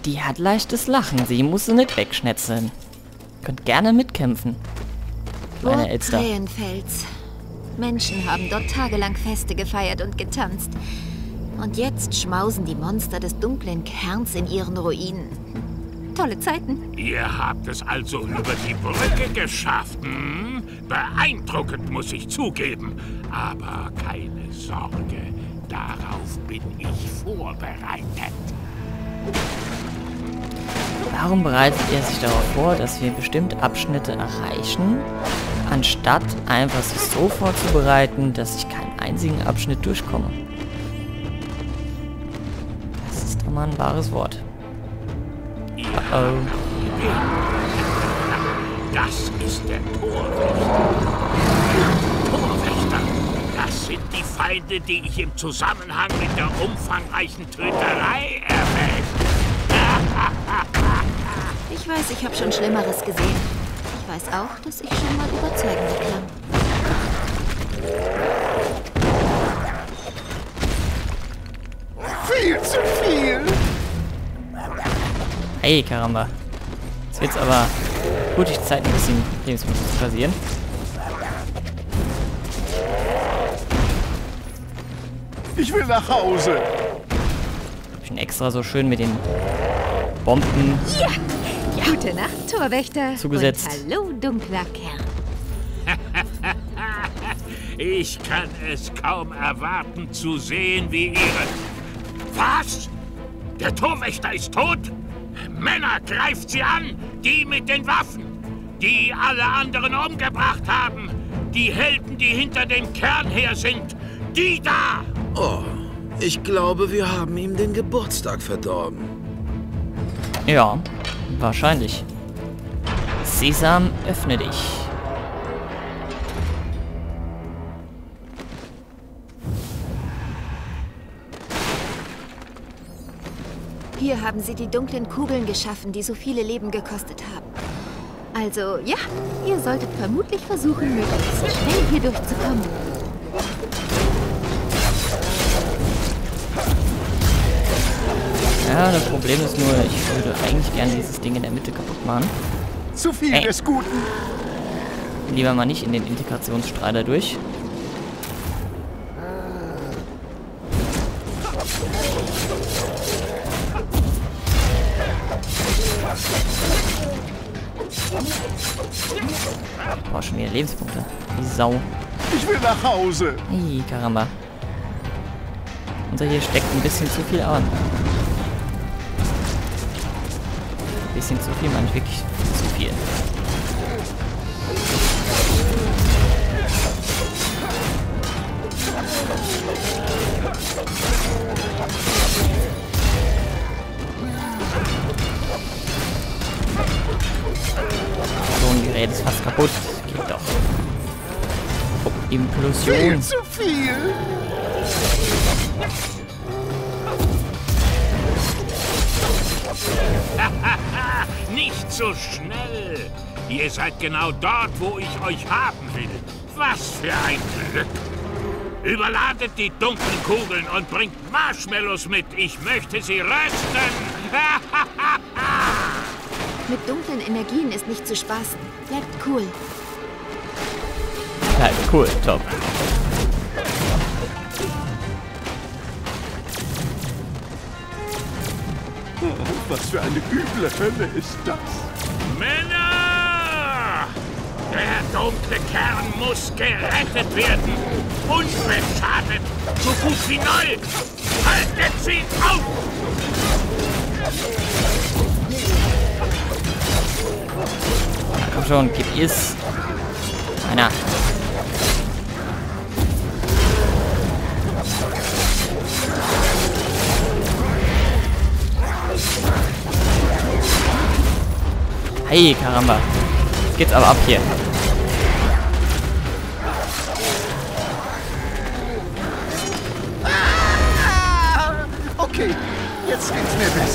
Die hat leichtes Lachen. Sie muss sie nicht wegschnetzeln. Könnt gerne mitkämpfen. Kleine Elster. Krähenfels. Menschen haben dort tagelang Feste gefeiert und getanzt. Und jetzt schmausen die Monster des dunklen Kerns in ihren Ruinen. Tolle Zeiten. Ihr habt es also über die Brücke geschafft, hm? Beeindruckend, muss ich zugeben. Aber keine Sorge, darauf bin ich vorbereitet. Warum bereitet er sich darauf vor, dass wir bestimmte Abschnitte erreichen, anstatt einfach sich so vorzubereiten, dass ich keinen einzigen Abschnitt durchkomme? Das ist doch mal ein wahres Wort. Oh. Das ist der Torwächter. Torwächter, das sind die Feinde, die ich im Zusammenhang mit der umfangreichen Töterei erwähnt. Ich weiß, ich habe schon Schlimmeres gesehen. Ich weiß auch, dass ich schon mal überzeugender klang. Viel zu viel! Hey, Karamba. Jetzt wird's aber gut, die Zeit ein bisschen Lebensmittel zu rasieren. Ich will nach Hause. Hab ich ihn extra so schön mit den Bomben Ja. Gute Nacht, Torwächter. Zugesetzt. Und hallo, dunkler Kern. Ich kann es kaum erwarten zu sehen, wie ihre... Was? Der Torwächter ist tot? Männer, greift sie an! Die mit den Waffen! Die alle anderen umgebracht haben! Die Helden, die hinter dem Kern her sind! Die da! Oh, ich glaube, wir haben ihm den Geburtstag verdorben. Ja, wahrscheinlich. Sesam, öffne dich. Hier haben sie die dunklen Kugeln geschaffen, die so viele Leben gekostet haben. Also, ja, ihr solltet vermutlich versuchen, möglichst schnell hier durchzukommen. Ja, das Problem ist nur, ich würde eigentlich gerne dieses Ding in der Mitte kaputt machen. Zu viel des Guten. Lieber mal nicht in den Integrationsstrahl da durch. Boah, schon wieder Lebenspunkte. Die Sau. Ich will nach Hause. Hey, Karamba. Unser hier steckt ein bisschen zu viel an. Ein bisschen zu viel, meine ich wirklich zu viel. So, ein Gerät ist fast kaputt. Geht doch. Oh, Implosion. Viel zu viel. Nicht so schnell! Ihr seid genau dort, wo ich euch haben will. Was für ein Glück! Überladet die dunklen Kugeln und bringt Marshmallows mit. Ich möchte sie rösten! Mit dunklen Energien ist nicht zu spaßen. Bleibt cool. Ja, cool, top. Was für eine üble Hölle ist das? Männer! Der dunkle Kern muss gerettet werden. Unbeschadet. So gut wie neu. Haltet sie auf! Ja, komm schon, gib es. Einer. Hey, Karamba. Jetzt geht's aber ab hier. Okay, jetzt geht's mir besser.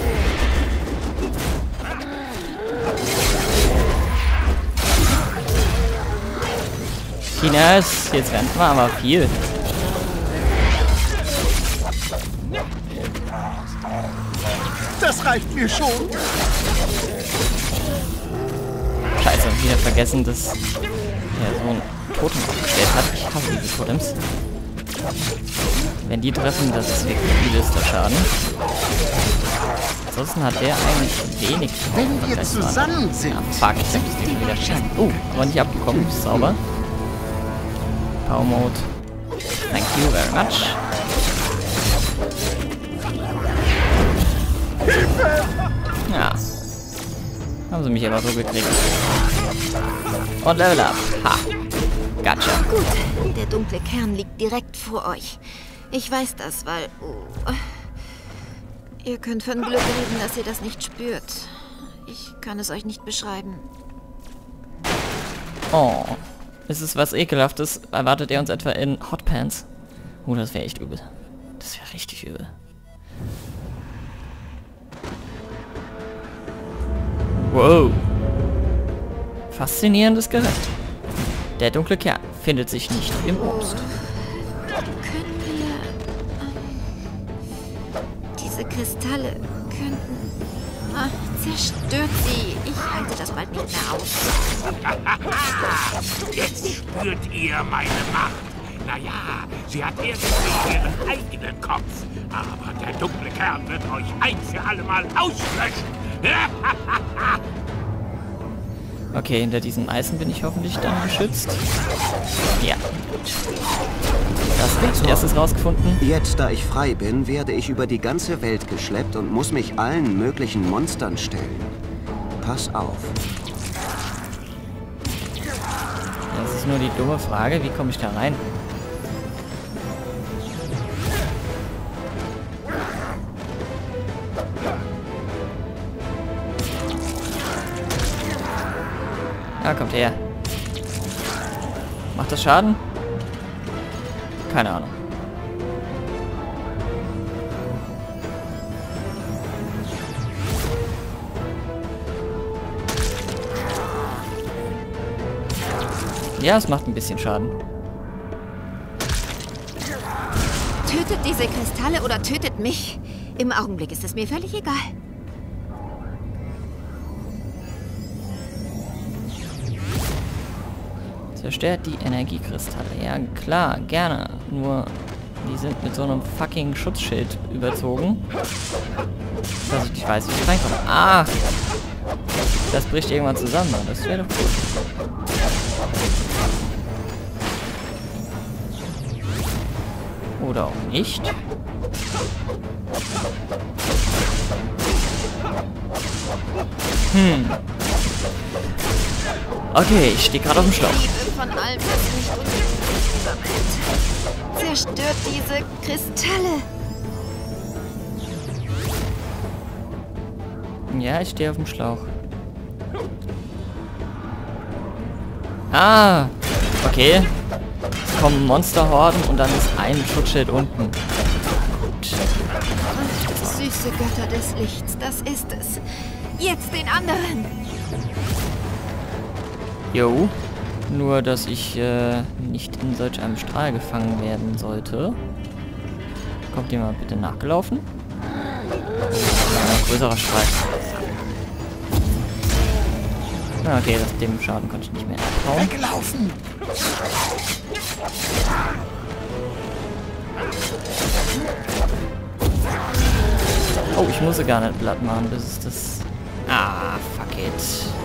Chinas, jetzt werden wir aber viel. Das reicht mir schon. Scheiße, wieder vergessen, dass er so ein Totem aufgestellt hat. Ich hasse diese Totems. Wenn die treffen, das ist wirklich übelster Schaden. Ansonsten hat der eigentlich wenig. Wenn wir zusammen sind, fuck, jetzt hab ich den wieder schießen. Oh, aber nicht abgekommen, sauber. Power Mode. Thank you very much. Ja. Haben sie mich aber so gekriegt. Und Level up. Ha. Gotcha. Gut, der dunkle Kern liegt direkt vor euch. Ich weiß das, weil... ihr könnt von Glück reden, dass ihr das nicht spürt. Ich kann es euch nicht beschreiben. Oh. Ist es was Ekelhaftes? Erwartet er uns etwa in Hotpants? Oh, das wäre echt übel. Das wäre richtig übel. Wow. Faszinierendes Gerät. Der dunkle Kern findet sich nicht im Obst. Können wir... diese Kristalle könnten... zerstört sie. Ich halte das bald nicht mehr aus. Jetzt spürt ihr meine Macht. Naja, sie hat irgendwie ihren eigenen Kopf. Aber der dunkle Kern wird euch ein für alle Mal auslöschen. Okay, hinter diesem Eisen bin ich hoffentlich dann geschützt. Ja, gut. Das habe ich als erstes rausgefunden. Jetzt, da ich frei bin, werde ich über die ganze Welt geschleppt und muss mich allen möglichen Monstern stellen. Pass auf. Das ist nur die dumme Frage, wie komme ich da rein? Ja, kommt her. Macht das Schaden? Keine Ahnung. Ja, es macht ein bisschen Schaden. Tötet diese Kristalle oder tötet mich. Im Augenblick ist es mir völlig egal. Zerstört die Energiekristalle. Ja, klar, gerne. Nur, die sind mit so einem fucking Schutzschild überzogen. Dass ich nicht weiß, wie ich reinkomme. Ah! Das bricht irgendwann zusammen. Das wäre doch gut. Oder auch nicht. Okay, ich stehe gerade auf dem Schlauch. Liebe von allem, was mich unbedingt verwirrt. Zerstört diese Kristalle. Ja, ich stehe auf dem Schlauch. Ah, okay. Es kommen Monsterhorden und dann ist ein Schutzschild unten. Gut. Süße Götter des Lichts, das ist es. Jetzt den anderen. Jo. Nur, dass ich nicht in solch einem Strahl gefangen werden sollte. Kommt ihr mal bitte nachgelaufen? Ein größerer Strahl. Ah, okay, dem Schaden konnte ich nicht mehr abhauen. Weglaufen! Oh, ich muss sie gar nicht platt machen, bis es das... Ah, fuck it.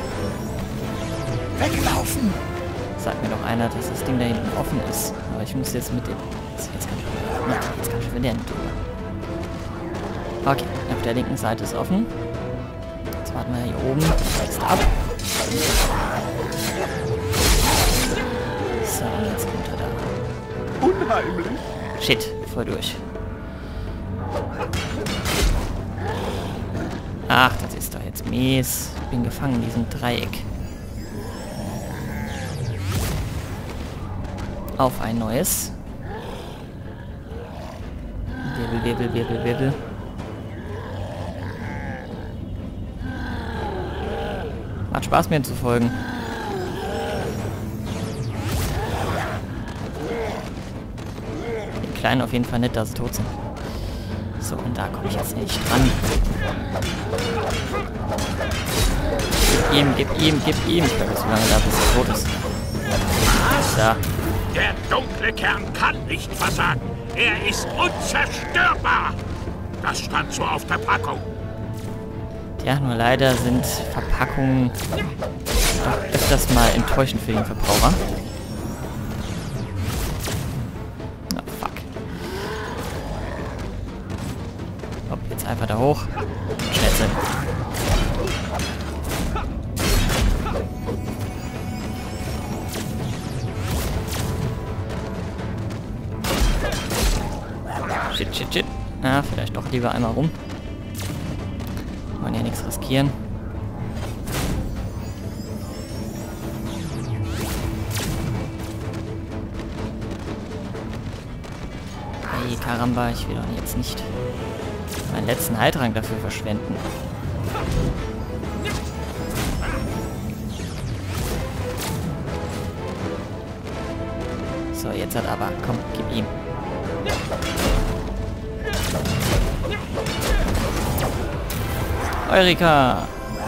Weglaufen! Sagt mir doch einer, dass das Ding da hinten offen ist. Aber ich muss jetzt mit dem... Jetzt kann ich schon wieder nicht drüber. Okay, auf der linken Seite ist offen. Jetzt warten wir hier oben. Jetzt ab. So, jetzt runter da. Unheimlich! Shit, voll durch. Ach, das ist doch jetzt mies. Ich bin gefangen in diesem Dreieck. Auf ein neues. Wirbel, wirbel, wirbel, wirbel. Macht Spaß, mir zu folgen. Den Kleinen auf jeden Fall nicht, dass sie tot sind. So, und Da komme ich jetzt nicht ran. Gib ihm. Ich bleibe so lange da, bis er tot ist. Da. Der dunkle Kern kann nicht versagen. Er ist unzerstörbar. Das stand so auf der Packung. Ja, nur leider sind Verpackungen doch öfters mal enttäuschend für den Verbraucher. Oh, fuck. Hopp, jetzt einfach da hoch. Schnetzel. Shit. Na, vielleicht doch lieber einmal rum. Wollen ja nichts riskieren. Hey, Karamba, ich will doch jetzt nicht meinen letzten Heiltrank dafür verschwenden. So, jetzt hat aber. Komm, gib ihm. Eureka!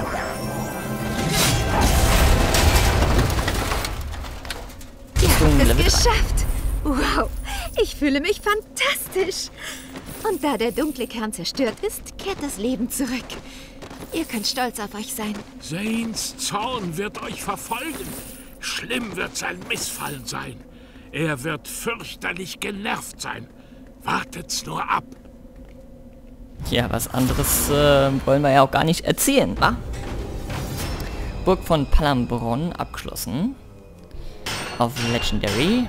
Ihr habt es geschafft! Wow, ich fühle mich fantastisch! Und da der dunkle Kern zerstört ist, kehrt das Leben zurück. Ihr könnt stolz auf euch sein. Zanes Zorn wird euch verfolgen. Schlimm wird sein Missfallen sein. Er wird fürchterlich genervt sein. Wartet's nur ab. Ja, was anderes wollen wir ja auch gar nicht erzählen, wa? Burg von Palambron abgeschlossen. Auf Legendary.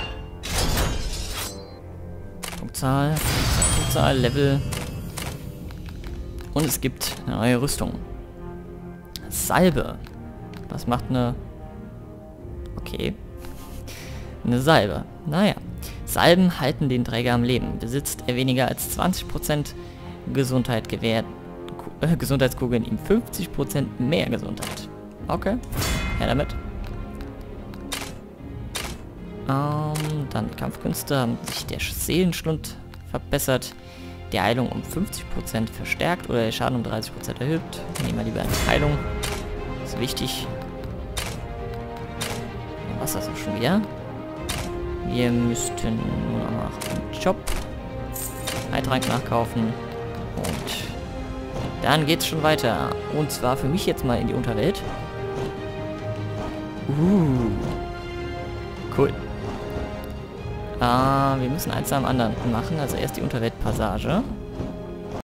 Punktzahl, Level. Und es gibt eine neue Rüstung. Salbe. Was macht eine... Okay. Eine Salbe. Naja. Salben halten den Träger am Leben. Besitzt er weniger als 20% Gesundheit gewährt. Gesundheitskugeln ihm 50% mehr Gesundheit. Okay. Ja, damit. Dann Kampfkünste haben sich der Seelenschlund verbessert. Die Heilung um 50% verstärkt oder der Schaden um 30% erhöht. Nehmen wir lieber eine Heilung. Ist wichtig. Was ist das auch schon wieder? Wir müssten nur noch einen Job, Heiltrank nachkaufen und dann geht's schon weiter. Und zwar für mich jetzt mal in die Unterwelt. Cool. Wir müssen eins nach dem anderen machen. Also erst die Unterweltpassage.